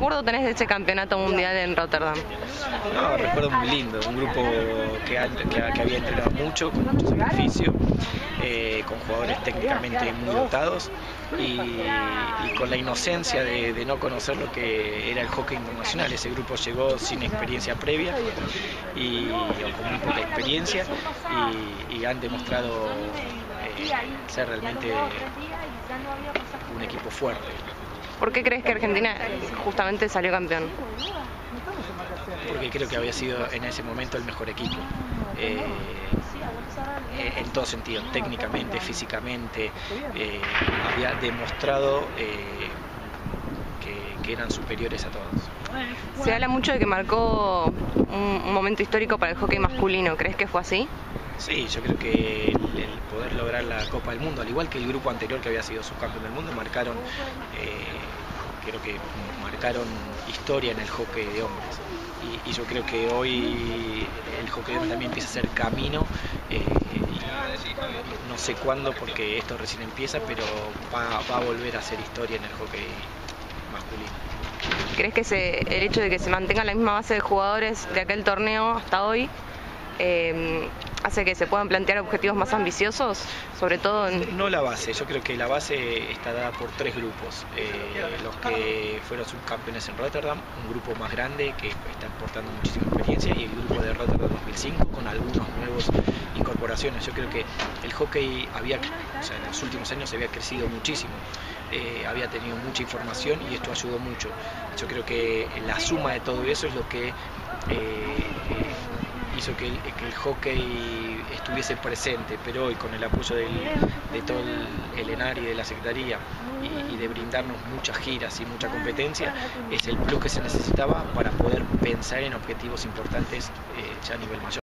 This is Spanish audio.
recuerdo tenés de ese campeonato mundial en Rotterdam? No, recuerdo muy lindo, un grupo que había entrenado mucho, con mucho sacrificio, con jugadores técnicamente muy dotados y con la inocencia de no conocer lo que era el hockey internacional. Ese grupo llegó sin experiencia previa o con muy poca experiencia y han demostrado ser realmente un equipo fuerte. ¿Por qué crees que Argentina justamente salió campeón? Porque creo que había sido en ese momento el mejor equipo. En todo sentido, técnicamente, físicamente, había demostrado que eran superiores a todos. Se habla mucho de que marcó un momento histórico para el hockey masculino. ¿Crees que fue así? Sí, yo creo que el poder lograr la Copa del Mundo, al igual que el grupo anterior que había sido subcampeón del mundo, creo que marcaron historia en el hockey de hombres. Y yo creo que hoy el hockey de hombres también empieza a hacer camino, no sé cuándo porque esto recién empieza, pero va a volver a hacer historia en el hockey masculino. ¿Crees que el hecho de que se mantenga la misma base de jugadores de aquel torneo hasta hoy hace que se puedan plantear objetivos más ambiciosos, sobre todo No la base, yo creo que la base está dada por tres grupos. Los que fueron subcampeones en Rotterdam, un grupo más grande que está aportando muchísima experiencia, y el grupo de Rotterdam 2005 con algunos nuevos incorporaciones. Yo creo que el hockey en los últimos años había crecido muchísimo, había tenido mucha información y esto ayudó mucho. Yo creo que la suma de todo eso es lo que hizo que el hockey estuviese presente, pero hoy con el apoyo de todo el ENAR y de la Secretaría y de brindarnos muchas giras y mucha competencia, es el plus que se necesitaba para poder pensar en objetivos importantes ya a nivel mayor.